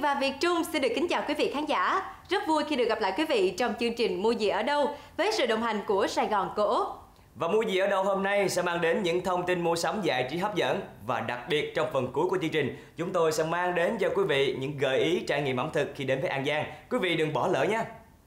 và Việt Trung xin được kính chào quý vị khán giả. Rất vui khi được gặp lại quý vị trong chương trình Mua gì ở đâu với sự đồng hành của Sài Gòn Co-op. Và Mua gì ở đâu hôm nay sẽ mang đến những thông tin mua sắm giải trí hấp dẫn. Và đặc biệt trong phần cuối của chương trình, chúng tôi sẽ mang đến cho quý vị những gợi ý trải nghiệm ẩm thực khi đến với An Giang. Quý vị đừng bỏ lỡ nhé.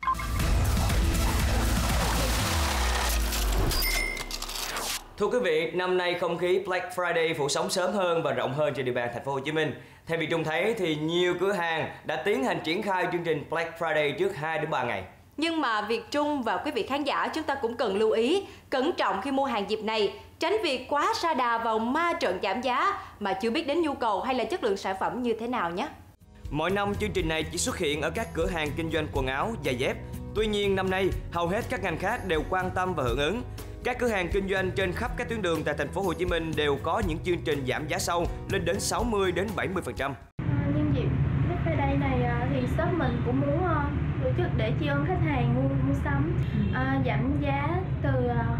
Thưa quý vị, năm nay không khí Black Friday phủ sóng sớm hơn và rộng hơn trên địa bàn thành phố Hồ Chí Minh. Theo Việt Trung thấy thì nhiều cửa hàng đã tiến hành triển khai chương trình Black Friday trước 2 đến 3 ngày. Nhưng mà Việt Trung và quý vị khán giả chúng ta cũng cần lưu ý, cẩn trọng khi mua hàng dịp này, tránh việc quá sa đà vào ma trận giảm giá mà chưa biết đến nhu cầu hay là chất lượng sản phẩm như thế nào nhé. Mỗi năm chương trình này chỉ xuất hiện ở các cửa hàng kinh doanh quần áo, giày dép. Tuy nhiên năm nay hầu hết các ngành khác đều quan tâm và hưởng ứng. Các cửa hàng kinh doanh trên khắp các tuyến đường tại thành phố Hồ Chí Minh đều có những chương trình giảm giá sâu lên đến 60 đến 70%. Nhân dịp Black Friday này thì shop mình cũng muốn tổ chức để tri ân khách hàng mua sắm, giảm giá từ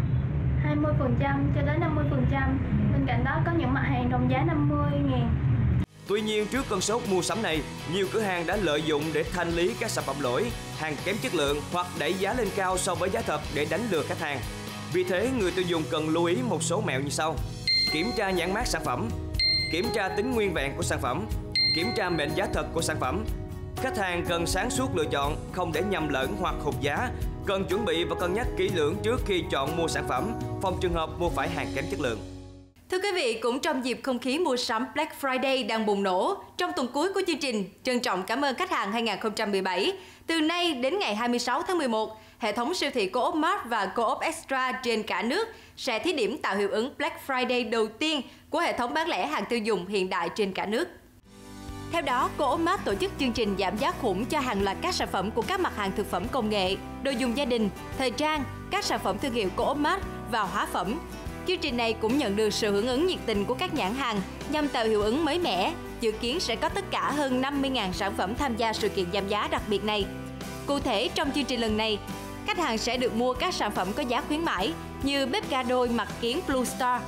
20% cho đến 50%. Bên cạnh đó có những mặt hàng đồng giá 50.000. Tuy nhiên trước cơn sốt mua sắm này, nhiều cửa hàng đã lợi dụng để thanh lý các sản phẩm lỗi, hàng kém chất lượng hoặc đẩy giá lên cao so với giá thật để đánh lừa khách hàng. Vì thế, người tiêu dùng cần lưu ý một số mẹo như sau. Kiểm tra nhãn mác sản phẩm, kiểm tra tính nguyên vẹn của sản phẩm, kiểm tra mệnh giá thật của sản phẩm. Khách hàng cần sáng suốt lựa chọn, không để nhầm lẫn hoặc hụt giá. Cần chuẩn bị và cân nhắc kỹ lưỡng trước khi chọn mua sản phẩm, phòng trường hợp mua phải hàng kém chất lượng. Thưa quý vị, cũng trong dịp không khí mua sắm Black Friday đang bùng nổ, trong tuần cuối của chương trình, trân trọng cảm ơn khách hàng 2017. Từ nay đến ngày 26 tháng 11, hệ thống siêu thị Co-op Mart và Co-op Extra trên cả nước sẽ thí điểm tạo hiệu ứng Black Friday đầu tiên của hệ thống bán lẻ hàng tiêu dùng hiện đại trên cả nước. Theo đó, Co-op Mart tổ chức chương trình giảm giá khủng cho hàng loạt các sản phẩm của các mặt hàng thực phẩm công nghệ, đồ dùng gia đình, thời trang, các sản phẩm thương hiệu Co-op Mart và hóa phẩm. Chương trình này cũng nhận được sự hưởng ứng nhiệt tình của các nhãn hàng nhằm tạo hiệu ứng mới mẻ. Dự kiến sẽ có tất cả hơn 50.000 sản phẩm tham gia sự kiện giảm giá đặc biệt này. Cụ thể, trong chương trình lần này, khách hàng sẽ được mua các sản phẩm có giá khuyến mãi như bếp ga đôi mặt kiến Blue Star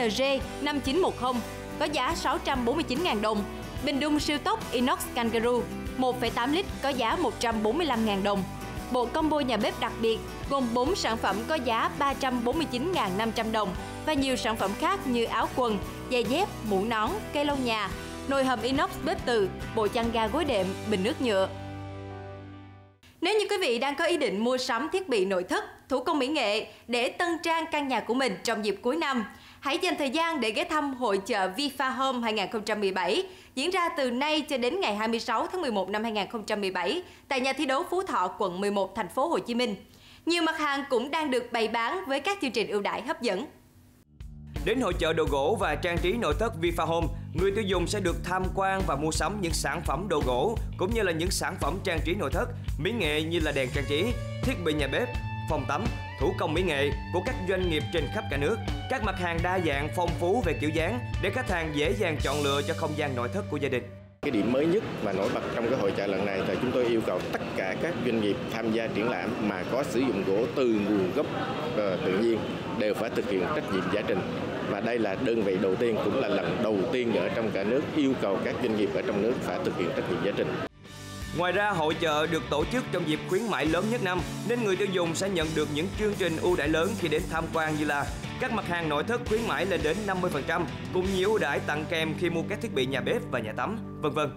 NG5910 có giá 649.000 đồng, bình đun siêu tốc inox Kangaroo 1,8 lít có giá 145.000 đồng. Bộ combo nhà bếp đặc biệt gồm 4 sản phẩm có giá 349.500 đồng và nhiều sản phẩm khác như áo quần, giày dép, mũ nón, cây lau nhà, nồi hầm inox bếp từ, bộ chăn ga gối đệm, bình nước nhựa. Nếu như quý vị đang có ý định mua sắm thiết bị nội thất, thủ công mỹ nghệ để tân trang căn nhà của mình trong dịp cuối năm, hãy dành thời gian để ghé thăm hội chợ Vifa Home 2017 diễn ra từ nay cho đến ngày 26 tháng 11 năm 2017 tại nhà thi đấu Phú Thọ, quận 11, thành phố Hồ Chí Minh. Nhiều mặt hàng cũng đang được bày bán với các chương trình ưu đãi hấp dẫn. Đến hội chợ đồ gỗ và trang trí nội thất Vifa Home, người tiêu dùng sẽ được tham quan và mua sắm những sản phẩm đồ gỗ cũng như là những sản phẩm trang trí nội thất, mỹ nghệ như là đèn trang trí, thiết bị nhà bếp, phòng tắm, thủ công mỹ nghệ của các doanh nghiệp trên khắp cả nước. Các mặt hàng đa dạng, phong phú về kiểu dáng để khách hàng dễ dàng chọn lựa cho không gian nội thất của gia đình. Cái điểm mới nhất và nổi bật trong cái hội chợ lần này là chúng tôi yêu cầu tất cả các doanh nghiệp tham gia triển lãm mà có sử dụng gỗ từ nguồn gốc tự nhiên đều phải thực hiện trách nhiệm giải trình. Và đây là đơn vị đầu tiên, cũng là lần đầu tiên ở trong cả nước yêu cầu các doanh nghiệp ở trong nước phải thực hiện trách nhiệm giải trình. Ngoài ra, hội chợ được tổ chức trong dịp khuyến mãi lớn nhất năm nên người tiêu dùng sẽ nhận được những chương trình ưu đãi lớn khi đến tham quan như là các mặt hàng nội thất khuyến mãi lên đến 50% cùng nhiều ưu đãi tặng kèm khi mua các thiết bị nhà bếp và nhà tắm, vân vân.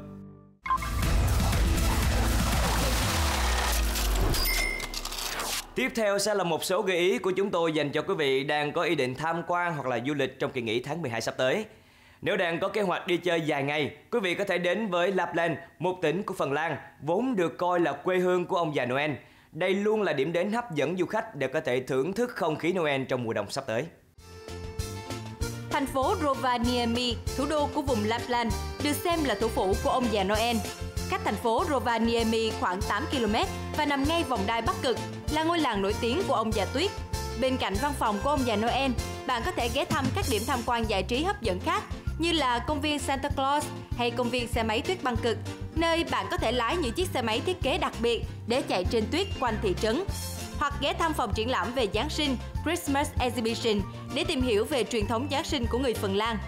Tiếp theo sẽ là một số gợi ý của chúng tôi dành cho quý vị đang có ý định tham quan hoặc là du lịch trong kỳ nghỉ tháng 12 sắp tới. Nếu đang có kế hoạch đi chơi dài ngày, quý vị có thể đến với Lapland, một tỉnh của Phần Lan, vốn được coi là quê hương của ông già Noel. Đây luôn là điểm đến hấp dẫn du khách để có thể thưởng thức không khí Noel trong mùa đông sắp tới. Thành phố Rovaniemi, thủ đô của vùng Lapland, được xem là thủ phủ của ông già Noel. Cách thành phố Rovaniemi khoảng 8 km và nằm ngay vòng đai Bắc Cực, là ngôi làng nổi tiếng của ông già Tuyết. Bên cạnh văn phòng của ông già Noel, bạn có thể ghé thăm các điểm tham quan giải trí hấp dẫn khác như là công viên Santa Claus hay công viên xe máy tuyết băng cực, nơi bạn có thể lái những chiếc xe máy thiết kế đặc biệt để chạy trên tuyết quanh thị trấn. Hoặc ghé thăm phòng triển lãm về Giáng sinh Christmas Exhibition để tìm hiểu về truyền thống Giáng sinh của người Phần Lan.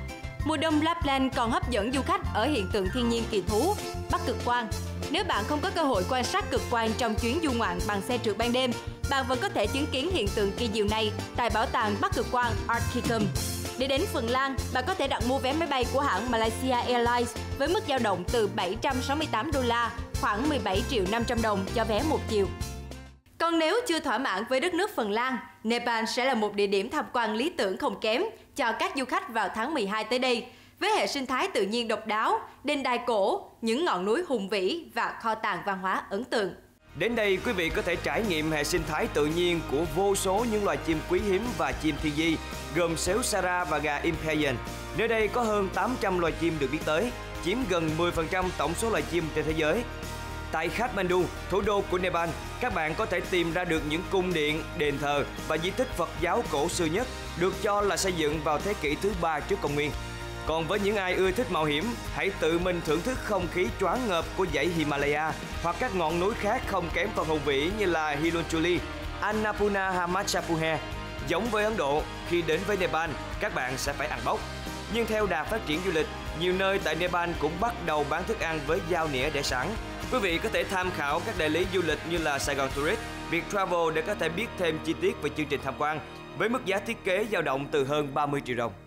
Mùa đông Lapland còn hấp dẫn du khách ở hiện tượng thiên nhiên kỳ thú Bắc Cực Quang. Nếu bạn không có cơ hội quan sát cực quang trong chuyến du ngoạn bằng xe trượt ban đêm, bạn vẫn có thể chứng kiến hiện tượng kỳ diệu này tại bảo tàng Bắc Cực Quang Arkicum. Để đến Phần Lan, bạn có thể đặt mua vé máy bay của hãng Malaysia Airlines với mức dao động từ 768 đô la, khoảng 17 triệu 500 đồng cho vé một chiều. Còn nếu chưa thỏa mãn với đất nước Phần Lan, Nepal sẽ là một địa điểm tham quan lý tưởng không kém cho các du khách vào tháng 12 tới đây. Với hệ sinh thái tự nhiên độc đáo, đền đài cổ, những ngọn núi hùng vĩ và kho tàng văn hóa ấn tượng. Đến đây, quý vị có thể trải nghiệm hệ sinh thái tự nhiên của vô số những loài chim quý hiếm và chim thiên di, gồm sếu Sara và gà Imperial. Nơi đây có hơn 800 loài chim được biết tới, chiếm gần 10% tổng số loài chim trên thế giới. Tại Kathmandu, thủ đô của Nepal, các bạn có thể tìm ra được những cung điện, đền thờ và di tích Phật giáo cổ xưa nhất, được cho là xây dựng vào thế kỷ thứ 3 trước công nguyên. Còn với những ai ưa thích mạo hiểm, hãy tự mình thưởng thức không khí choáng ngợp của dãy Himalaya hoặc các ngọn núi khác không kém phần hùng vĩ như là Himalaya, Annapurna Hamachapuhe. Giống với Ấn Độ, khi đến với Nepal, các bạn sẽ phải ăn bốc. Nhưng theo đà phát triển du lịch, nhiều nơi tại Nepal cũng bắt đầu bán thức ăn với dao nĩa để sẵn. Quý vị có thể tham khảo các đại lý du lịch như là Sài Gòn Tourist, Viettravel để có thể biết thêm chi tiết về chương trình tham quan, với mức giá thiết kế dao động từ hơn 30 triệu đồng.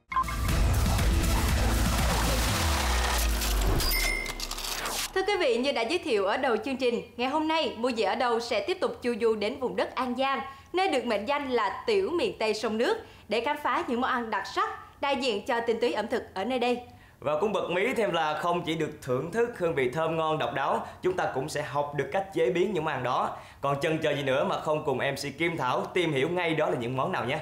Thưa quý vị, như đã giới thiệu ở đầu chương trình, ngày hôm nay Mua Gì Ở Đâu sẽ tiếp tục chu du đến vùng đất An Giang, nơi được mệnh danh là tiểu miền Tây sông nước, để khám phá những món ăn đặc sắc, đại diện cho tinh túy ẩm thực ở nơi đây. Và cũng bật mí thêm là không chỉ được thưởng thức hương vị thơm ngon độc đáo, chúng ta cũng sẽ học được cách chế biến những món ăn đó. Còn chần chờ gì nữa mà không cùng MC Kim Thảo tìm hiểu ngay đó là những món nào nhé.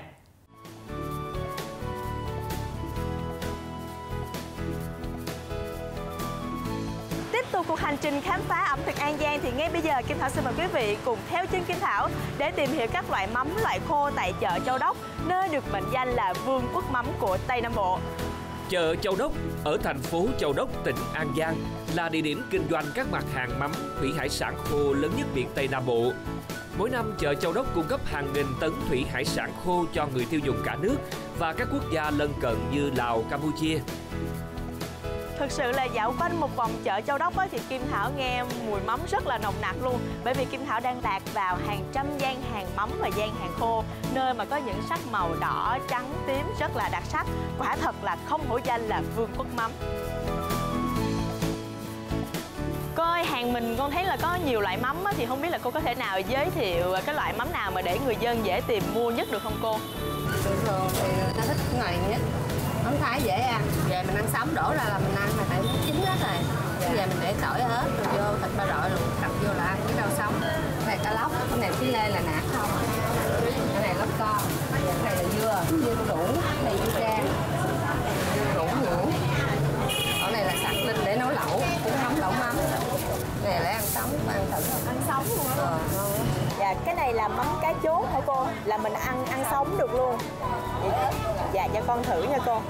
Tiếp tục cuộc hành trình khám phá ẩm thực An Giang thì ngay bây giờ Kim Thảo xin mời quý vị cùng theo chân Kim Thảo để tìm hiểu các loại mắm, loại khô tại chợ Châu Đốc, nơi được mệnh danh là vương quốc mắm của Tây Nam Bộ. Chợ Châu Đốc ở thành phố Châu Đốc, tỉnh An Giang là địa điểm kinh doanh các mặt hàng mắm, thủy hải sản khô lớn nhất miền Tây Nam Bộ. Mỗi năm, chợ Châu Đốc cung cấp hàng nghìn tấn thủy hải sản khô cho người tiêu dùng cả nước và các quốc gia lân cận như Lào, Campuchia. Thực sự là dạo quanh một vòng chợ Châu Đốc thì Kim Thảo nghe mùi mắm rất là nồng nặc luôn. Bởi vì Kim Thảo đang lạc vào hàng trăm gian hàng mắm và gian hàng khô, nơi mà có những sắc màu đỏ, trắng, tím rất là đặc sắc. Quả thật là không hổ danh là vương quốc mắm. Cô ơi, hàng mình con thấy là có nhiều loại mắm thì không biết là cô có thể nào giới thiệu cái loại mắm nào mà để người dân dễ tìm mua nhất được không cô? Thường thì người ta thích cái này nhất. Mắm Thái dễ ăn, về mình ăn sống đổ ra là mình ăn, mà tại nó chín hết rồi. Về mình để tỏi ớt rồi vô thịt ba rọi luộc đập vô là ăn với rau sống. Cái này cá lóc, cái này phi lê là nạc không. Cái này lóc con, cái này là dưa đủ, cái này dưa rang, đủ nhũ. Cái này là sặc linh để nấu lẩu, cũng nấu lẩu mắm. Cái này là ăn sống, ăn thử. Ăn sống luôn á. Dạ, cái này là mắm cá chốt hả cô? Là mình ăn sống được luôn. Dạ, cho con thử nha cô.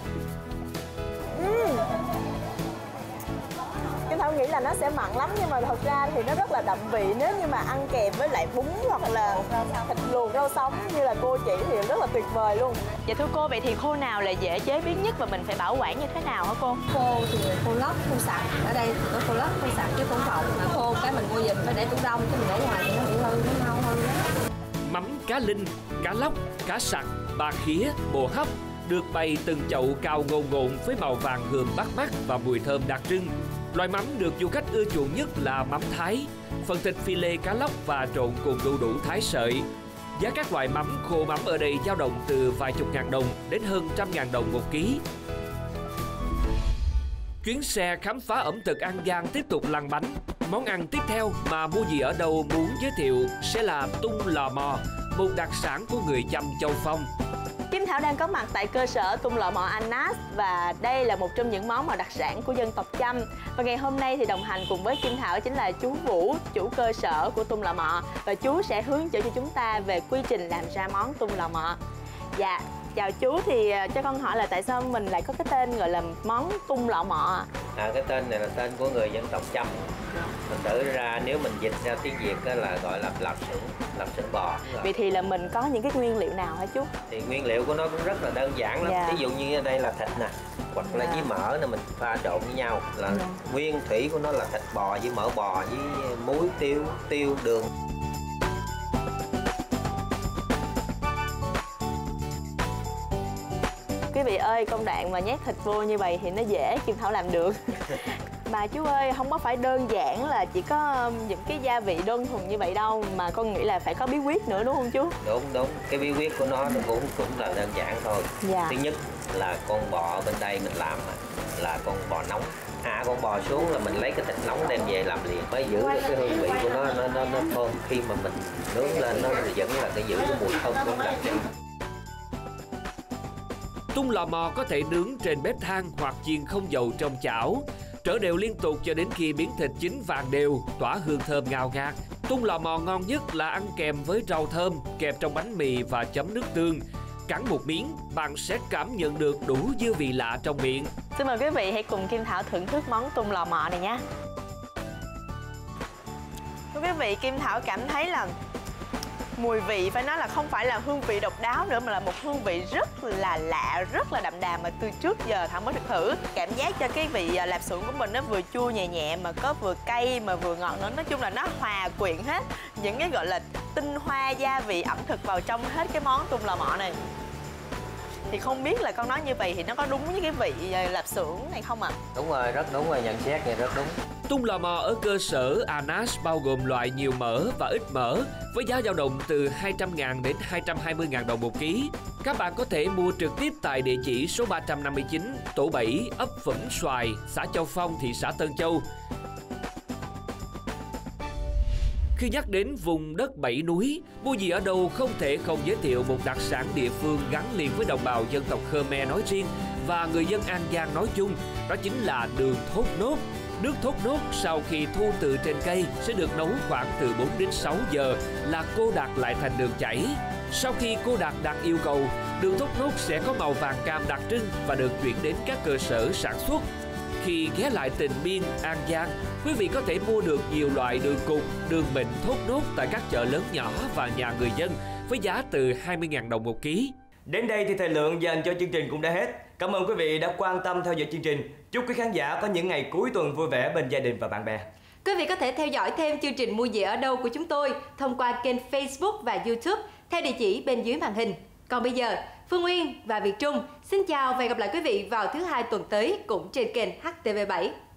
Kim Thảo nghĩ là nó sẽ mặn lắm, nhưng mà thật ra thì nó rất là đậm vị. Nếu như mà ăn kèm với lại bún hoặc là thịt luộc rau sống như là cô chỉ thì rất là tuyệt vời luôn. Dạ thưa cô, vậy thì khô nào là dễ chế biến nhất và mình phải bảo quản như thế nào hả cô? Khô thì khô lóc, khô sạch. Ở đây thì có khô lóc, khô sạch chứ không phòng. Mà khô cái mình mua về phải để tủ đông, chứ mình để ngoài thì nó bị hư, nó mau hư. Mắm cá linh, cá lóc, cá sặc, ba khía, bồ hấp được bày từng chậu cao ngồn ngộn với màu vàng hường bắt mắt và mùi thơm đặc trưng. Loại mắm được du khách ưa chuộng nhất là mắm Thái, phần thịt phi lê cá lóc và trộn cùng đu đủ thái sợi. Giá các loại mắm khô mắm ở đây dao động từ vài chục ngàn đồng đến hơn 100.000 đồng một ký. Chuyến xe khám phá ẩm thực An Giang tiếp tục lăn bánh. Món ăn tiếp theo mà Mua Gì Ở Đâu muốn giới thiệu sẽ là tung lò mò, một đặc sản của người Chăm Châu Phong. Kim Thảo đang có mặt tại cơ sở tung lò mò Anas và đây là một trong những món mà đặc sản của dân tộc Chăm. Và ngày hôm nay thì đồng hành cùng với Kim Thảo chính là chú Vũ, chủ cơ sở của tung lò mò, và chú sẽ hướng dẫn cho chúng ta về quy trình làm ra món tung lò mò. Dạ, chào chú, thì cho con hỏi là tại sao mình lại có cái tên gọi là món tung lò mò? Cái tên này là tên của người dân tộc Chăm. Mình tự ra nếu mình dịch ra tiếng Việt là gọi là lạp xưởng bò. Vậy thì là mình có những cái nguyên liệu nào hả chú? Thì nguyên liệu của nó cũng rất là đơn giản lắm. Ví dụ như ở đây là thịt nè. hoặc là với mỡ này mình pha trộn với nhau là nguyên thủy của nó là thịt bò với mỡ bò với muối, tiêu, đường. Quý vị ơi, công đoạn mà nhét thịt vô như vậy thì nó dễ, Kim Thảo làm được. Mà chú ơi, không có phải đơn giản là chỉ có những cái gia vị đơn thuần như vậy đâu, mà con nghĩ là phải có bí quyết nữa đúng không chú? Đúng, cái bí quyết của nó cũng là đơn giản thôi. Thứ nhất là con bò bên đây mình làm là con bò nóng. Con bò xuống là mình lấy cái thịt nóng đem về làm liền mới giữ được cái hương vị của nó thơm. Khi mà mình nướng lên nó vẫn là cái giữ cái mùi thơm của nó đặc trưng. Tung lò mò có thể nướng trên bếp than hoặc chiên không dầu trong chảo, trở đều liên tục cho đến khi miếng thịt chín vàng đều, tỏa hương thơm ngào ngạt. Tung lò mò ngon nhất là ăn kèm với rau thơm, kẹp trong bánh mì và chấm nước tương. Cắn một miếng, bạn sẽ cảm nhận được đủ dư vị lạ trong miệng. Xin mời quý vị hãy cùng Kim Thảo thưởng thức món tung lò mò này nhé. Quý vị, Kim Thảo cảm thấy là mùi vị phải nói là không phải là hương vị độc đáo nữa, mà là một hương vị rất là lạ, rất là đậm đà mà từ trước giờ Thảo mới được thử. Cảm giác cho cái vị lạp xưởng của mình nó vừa chua nhẹ nhẹ mà có vừa cay mà vừa ngọt nữa. Nói chung là nó hòa quyện hết những cái gọi là tinh hoa gia vị ẩm thực vào trong hết cái món tung lò mò này. Thì không biết là con nói như vậy thì nó có đúng với cái vị lạp xưởng này không ạ? Đúng rồi, rất đúng rồi, nhận xét này rất đúng. Tung lò mò ở cơ sở Anas bao gồm loại nhiều mỡ và ít mỡ với giá dao động từ 200.000 đến 220.000 đồng một ký. Các bạn có thể mua trực tiếp tại địa chỉ số 359, tổ 7, ấp Vĩnh Xoài, xã Châu Phong, thị xã Tân Châu. Khi nhắc đến vùng đất bảy núi, Mua Gì Ở Đâu không thể không giới thiệu một đặc sản địa phương gắn liền với đồng bào dân tộc Khmer nói riêng và người dân An Giang nói chung, đó chính là đường thốt nốt. Nước thốt nốt sau khi thu từ trên cây sẽ được nấu khoảng từ 4 đến 6 giờ là cô đặc lại thành đường chảy. Sau khi cô đặc đạt yêu cầu, đường thốt nốt sẽ có màu vàng cam đặc trưng và được chuyển đến các cơ sở sản xuất. Khi ghé lại Tịnh Biên, An Giang, quý vị có thể mua được nhiều loại đường cục, đường mịn thốt nốt tại các chợ lớn nhỏ và nhà người dân với giá từ 20.000 đồng một ký. Đến đây thì thời lượng dành cho chương trình cũng đã hết. Cảm ơn quý vị đã quan tâm theo dõi chương trình. Chúc quý khán giả có những ngày cuối tuần vui vẻ bên gia đình và bạn bè. Quý vị có thể theo dõi thêm chương trình Mua Gì Ở Đâu của chúng tôi thông qua kênh Facebook và YouTube theo địa chỉ bên dưới màn hình. Còn bây giờ, Phương Uyên và Việt Trung xin chào và hẹn gặp lại quý vị vào thứ Hai tuần tới cũng trên kênh HTV7.